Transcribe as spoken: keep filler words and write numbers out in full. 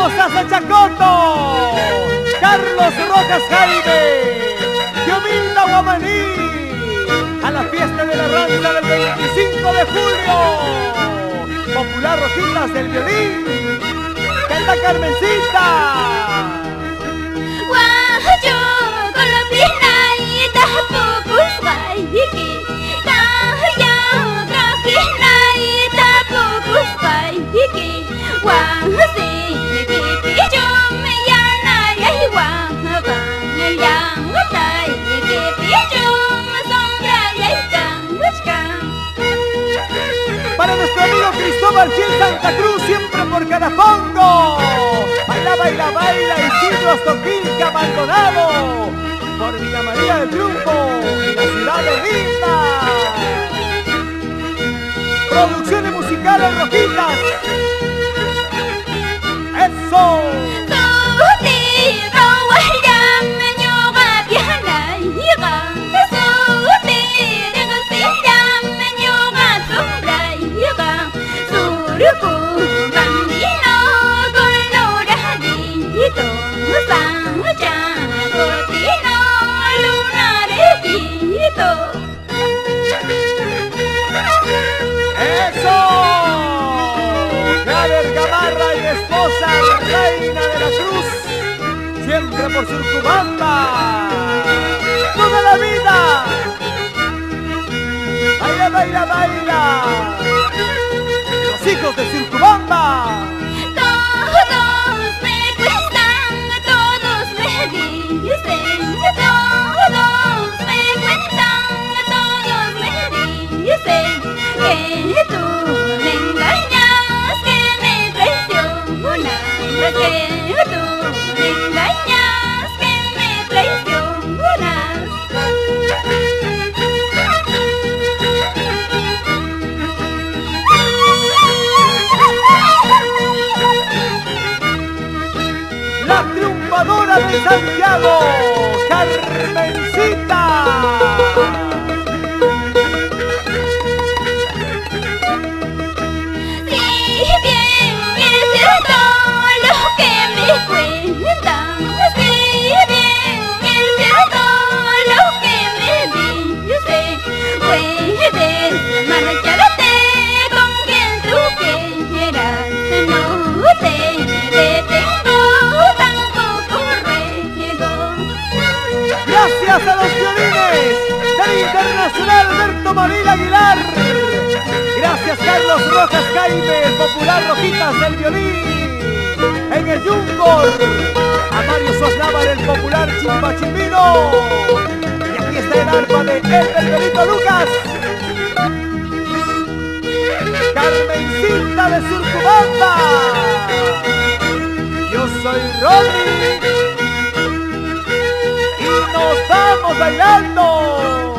Esposas de Chacoto, Carlos Rojas Jaime, Diomilda Guamaní, a la fiesta de la ranza del veinticinco de julio, Popular Rojitas del violín, canta Carmencita. Para nuestro amigo Cristóbal Fiel Santa Cruz, siempre por Carapongo. Baila, baila, baila, Isidro Astoquilca Maldonado, por Villa María del Triunfo, en la ciudad de Lima. Producciones musicales Rojitas. ¡Eso! Gamarra y esposa, reina de la cruz, siempre por Surcubamba, toda la vida. Baila, baila, baila, los hijos de Surcubamba. Todos me cuentan, todos me dicen, todos me cuentan, todos me dicen que tú me engañas, que me traicionas, que tú me engañas, que me traicionas. La triunfadora de Santiago, Carmencita. Gracias a los violines del Internacional Alberto Marín Aguilar. Gracias Carlos Rojas Jaime, el Popular Rojitas del violín. En el Yumbor, a Mario Suaznavar, el Popular Chimbachimbino. Y aquí está el arpa de El Perperito Lucas. Carmencita de Surcubamba. Yo soy Ronnie. Nos vamos bailando.